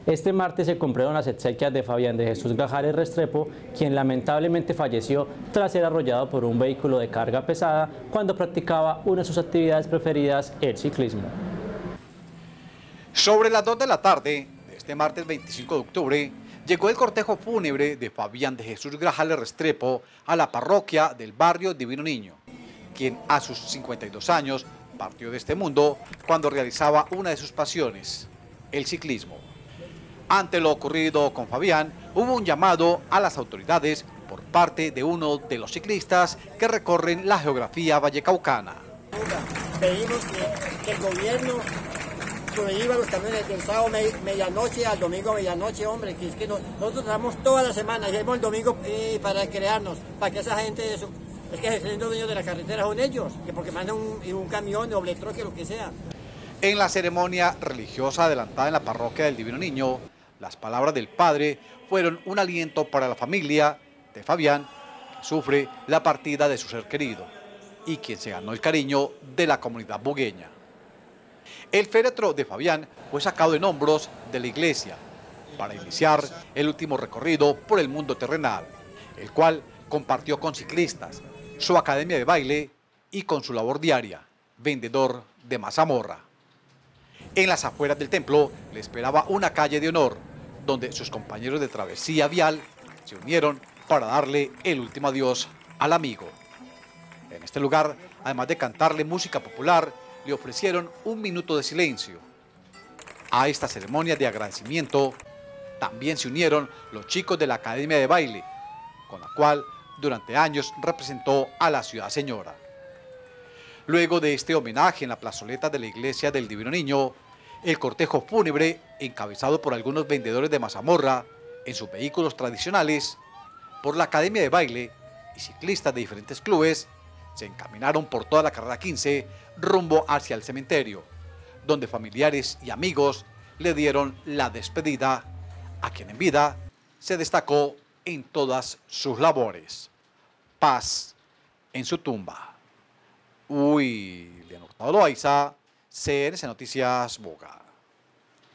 Este martes se cumplieron las exequias de Fabián de Jesús Grajales Restrepo, quien lamentablemente falleció tras ser arrollado por un vehículo de carga pesada cuando practicaba una de sus actividades preferidas, el ciclismo. Sobre las 2 de la tarde de este martes 25 de octubre, llegó el cortejo fúnebre de Fabián de Jesús Grajales Restrepo a la parroquia del barrio Divino Niño, quien a sus 52 años partió de este mundo cuando realizaba una de sus pasiones, el ciclismo. Ante lo ocurrido con Fabián, hubo un llamado a las autoridades por parte de uno de los ciclistas que recorren la geografía vallecaucana. Pedimos que el gobierno prohíba los camiones del sábado medianoche al domingo medianoche, hombre, que es que nosotros trabajamos toda la semana y hacemos el domingo para crearnos, para que esa gente, es que los dueños de la carretera son ellos, que porque mandan un camión, doble troque, lo que sea. En la ceremonia religiosa adelantada en la parroquia del Divino Niño, las palabras del padre fueron un aliento para la familia de Fabián, que sufre la partida de su ser querido y quien se ganó el cariño de la comunidad bogueña. El féretro de Fabián fue sacado en hombros de la iglesia para iniciar el último recorrido por el mundo terrenal, el cual compartió con ciclistas, su academia de baile y con su labor diaria, vendedor de mazamorra. En las afueras del templo le esperaba una calle de honor, donde sus compañeros de travesía vial se unieron para darle el último adiós al amigo. En este lugar, además de cantarle música popular, le ofrecieron un minuto de silencio. A esta ceremonia de agradecimiento también se unieron los chicos de la Academia de Baile, con la cual durante años representó a la ciudad señora. Luego de este homenaje en la plazoleta de la iglesia del Divino Niño, el cortejo fúnebre, encabezado por algunos vendedores de mazamorra en sus vehículos tradicionales, por la Academia de Baile y ciclistas de diferentes clubes, se encaminaron por toda la carrera 15 rumbo hacia el cementerio, donde familiares y amigos le dieron la despedida a quien en vida se destacó en todas sus labores. Paz en su tumba. William Hurtado Loaiza, CNC Noticias, Boga.